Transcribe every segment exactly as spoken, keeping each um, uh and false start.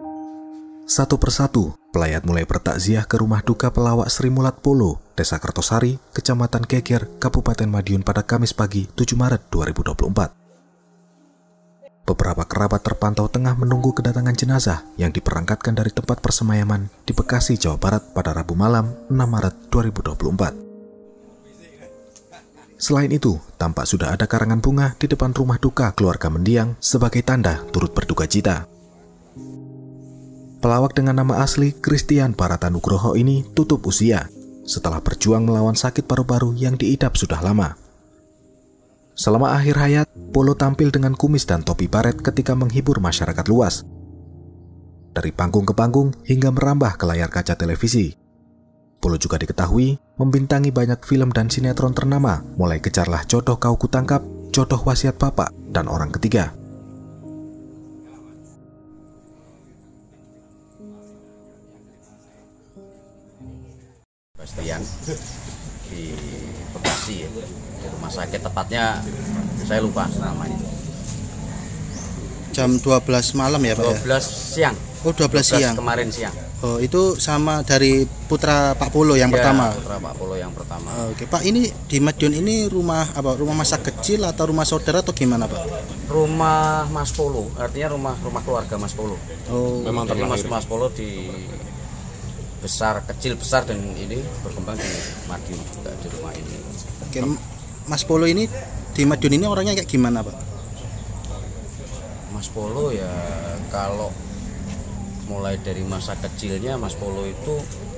Satu persatu, pelayat mulai bertakziah ke rumah duka pelawak Sri Mulat Polo, Desa Kertosari, Kecamatan Geger, Kabupaten Madiun pada Kamis pagi tujuh Maret dua ribu dua puluh empat. Beberapa kerabat terpantau tengah menunggu kedatangan jenazah yang diberangkatkan dari tempat persemayaman di Bekasi, Jawa Barat pada Rabu malam enam Maret dua ribu dua puluh empat. Selain itu, tampak sudah ada karangan bunga di depan rumah duka keluarga mendiang sebagai tanda turut berduka cita. Pelawak dengan nama asli Christian Baratanugroho ini tutup usia setelah berjuang melawan sakit paru-paru yang diidap sudah lama. Selama akhir hayat, Polo tampil dengan kumis dan topi baret ketika menghibur masyarakat luas. Dari panggung ke panggung hingga merambah ke layar kaca televisi. Polo juga diketahui membintangi banyak film dan sinetron ternama, mulai Kejarlah Jodoh Kau Kutangkap, Jodoh Wasiat Bapak, dan Orang Ketiga. Bastian di Bekasi ya, di rumah sakit tepatnya saya lupa namanya. Jam dua belas malam ya Pak dua belas ya? siang. Oh dua belas siang. Kemarin siang. Oh itu sama dari putra Pak Polo yang ya, pertama. Putra Pak Polo yang pertama. Oh, Oke Pak, ini di Madiun ini rumah apa? Rumah masa kecil atau rumah saudara atau gimana Pak? Rumah Mas Polo, artinya rumah rumah keluarga Mas Polo. Oh. Memang jadi Mas Mas Polo di besar, kecil, besar, dan ini berkembang di Madiun juga di rumah ini. Oke, Mas Polo ini di Madiun ini orangnya kayak gimana Pak? Mas Polo ya kalau mulai dari masa kecilnya Mas Polo itu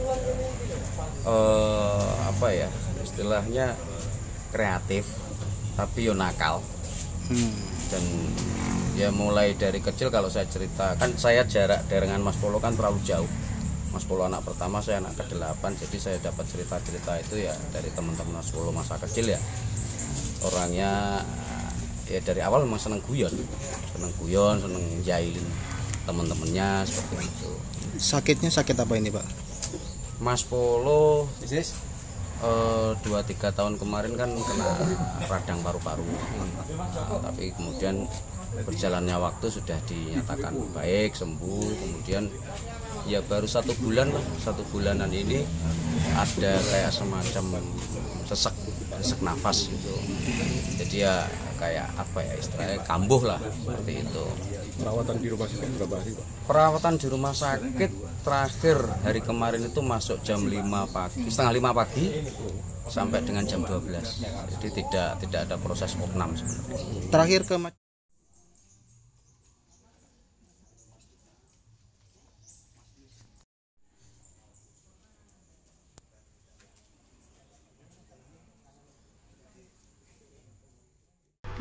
eh, apa ya istilahnya kreatif tapi yo nakal. Hmm. Dan ya mulai dari kecil kalau saya cerita kan saya jarak dengan Mas Polo kan terlalu jauh. Mas Polo anak pertama, saya anak kedelapan, jadi saya dapat cerita-cerita itu ya dari teman-teman Mas Polo masa kecil ya. Orangnya ya dari awal memang seneng guyon, seneng guyon, seneng jailin teman-temannya seperti itu. Sakitnya sakit apa ini Pak? Mas Polo dua tiga tahun kemarin kan kena radang paru-paru, nah, tapi kemudian berjalannya waktu sudah dinyatakan baik, sembuh. Kemudian ya baru satu bulan lah, satu bulanan ini ada kayak semacam sesek sesek nafas gitu. Jadi ya kayak apa ya istilahnya kambuh lah seperti itu. Perawatan di rumah sakit berapa hari Pak? Perawatan di rumah sakit terakhir hari kemarin itu masuk jam lima pagi, setengah lima pagi sampai dengan jam dua belas. Jadi tidak tidak ada proses opnam sebenarnya. Terakhir ke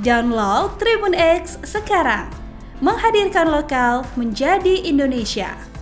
Download Tribun X sekarang, menghadirkan lokal menjadi Indonesia.